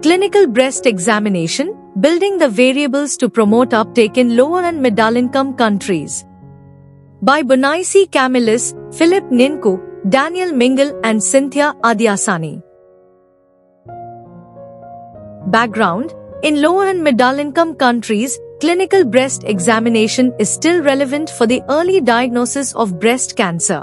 Clinical breast examination, building the variables to promote uptake in lower and middle-income countries. By Bonaisi Camillus, Philip Ninku, Daniel Mingle and Cynthia Adiasani. Background: in lower and middle-income countries, clinical breast examination is still relevant for the early diagnosis of breast cancer.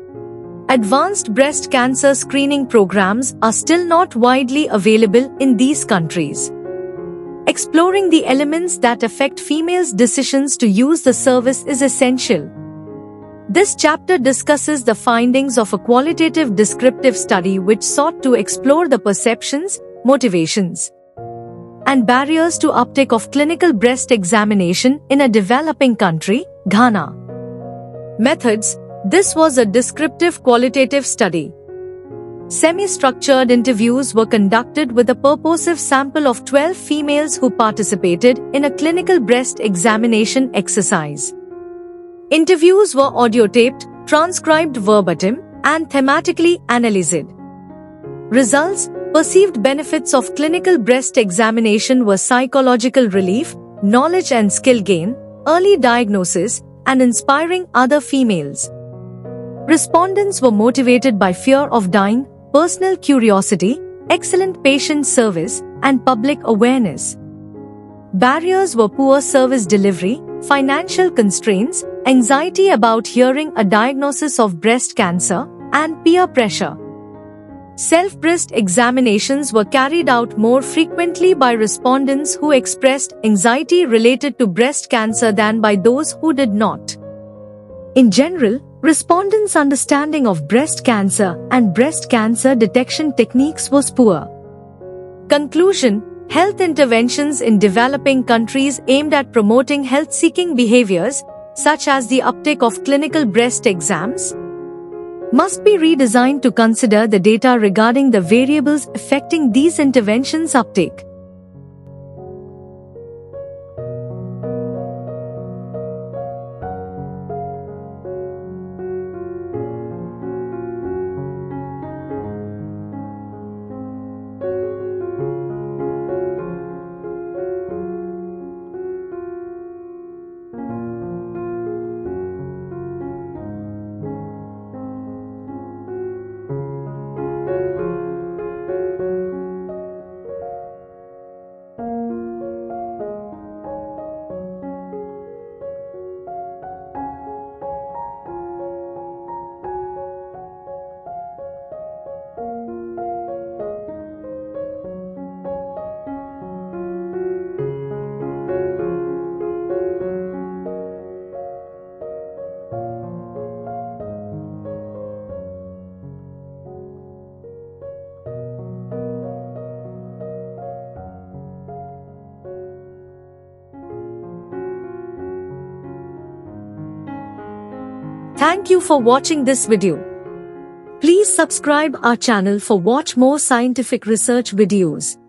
Advanced breast cancer screening programs are still not widely available in these countries. Exploring the elements that affect females' decisions to use the service is essential. This chapter discusses the findings of a qualitative descriptive study which sought to explore the perceptions, motivations, and barriers to uptake of clinical breast examination in a developing country, Ghana. Methods: this was a descriptive qualitative study. Semi-structured interviews were conducted with a purposive sample of 12 females who participated in a clinical breast examination exercise. Interviews were audiotaped, transcribed verbatim, and thematically analyzed. Results: perceived benefits of clinical breast examination were psychological relief, knowledge and skill gain, early diagnosis, and inspiring other females. Respondents were motivated by fear of dying, personal curiosity, excellent patient service, and public awareness. Barriers were poor service delivery, financial constraints, anxiety about hearing a diagnosis of breast cancer, and peer pressure. Self-breast examinations were carried out more frequently by respondents who expressed anxiety related to breast cancer than by those who did not. In general, respondents' understanding of breast cancer and breast cancer detection techniques was poor. Conclusion: health interventions in developing countries aimed at promoting health-seeking behaviors, such as the uptake of clinical breast exams, must be redesigned to consider the data regarding the variables affecting these interventions' uptake. Thank you for watching this video. Please subscribe our channel for watch more scientific research videos.